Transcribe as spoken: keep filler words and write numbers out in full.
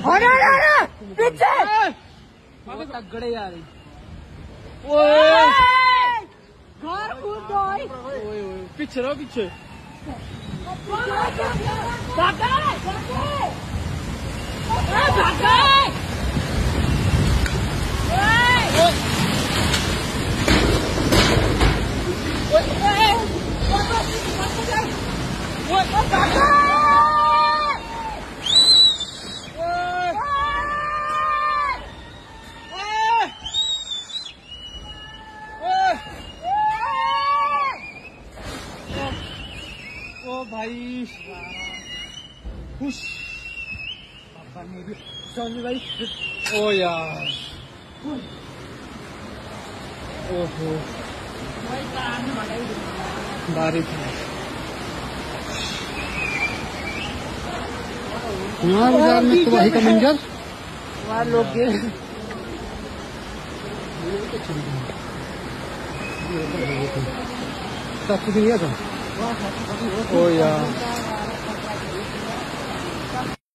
पीछे तगड़े यार घर कूद गई पीछे रहो पीछे ओ भाई खुश पापा ने भी सोनी भाई ओ यार ओहो बारिश यहाँ बाजार में तबाही का मंजर वहाँ लोग गिर सब कुछ नहीं है ओ यार